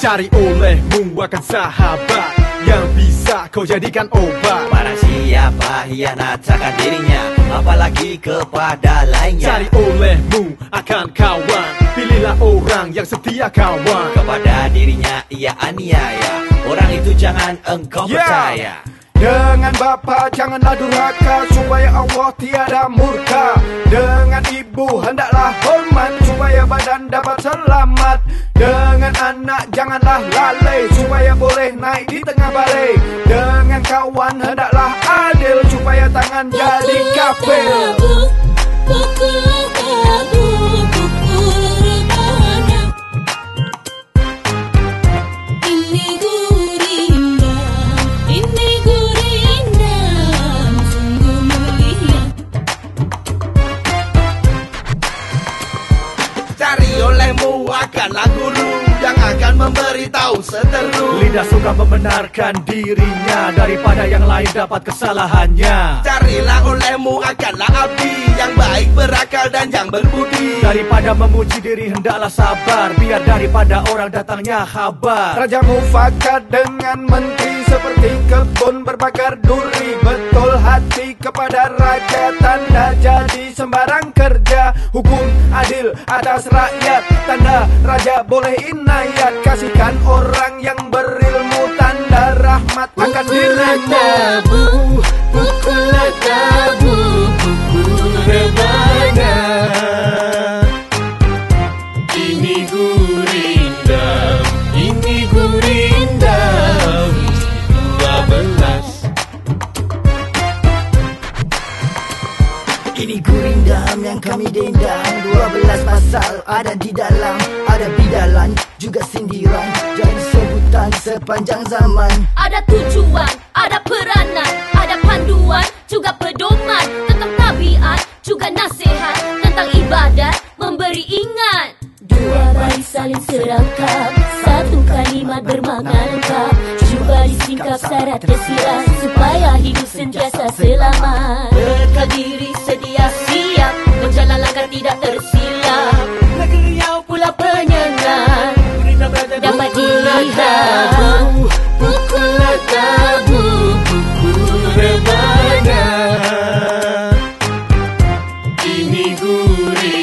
Cari olehmu akan sahabat yang bisa kau jadikan obat. Barang siapa hianatkan dirinya, apalagi kepada lainnya. Cari olehmu akan kawan, pilihlah orang yang setia kawan. Kepada dirinya ia aniaya, orang itu jangan engkau percaya. Dengan bapa janganlah durhaka, supaya Allah tiada murka. Dengan ibu hendaklah hormat, supaya badan dapat selamat. Dengan anak janganlah lalai, supaya boleh naik di tengah balai. Dengan kawan hendaklah adil, supaya tangan jadi kapil. Olehmu akanlah guru yang akan memberitahu seteru. Lidah suka membenarkan dirinya daripada yang lain dapat kesalahannya. Carilah olehmu akanlah abdi yang baik berakal dan yang berbudi. Daripada memuji diri hendaklah sabar, biar daripada orang datangnya kabar. Raja mufakat dengan menteri seperti kebun berbakar duri. Betul hati kepada raja, tanda jadi sembarang kerja. Hukum adil atas rakyat, tanda raja boleh inayat. Kasihkan orang yang berilmu, tanda rahmat akan direka. Pukullah tabu, pukul rebana. Ini Gurindam, ini Gurindam 12. Ini Gurindam yang kami dendam, 12 pasal ada di dalam. Ada bidalan, juga sindiran, jadi sebutan sepanjang zaman. Ada tujuan, ada peranan, ada panduan, juga pedoman. Tentang tabiat, juga nasihat. Tentang ibadat, memberi ingat. Dua baris saling serangkap, satu kalimat bermakna lengkap. Cuba disingkap syarat tersirat, supaya hidup sentiasa selamat. Bekal diri sedia siap, berjalan langkah tidak tersilap. Negeri yang pula penyenang, dapat dilihat. Pukullah tabu, pukul rebana. Ini Gurindam.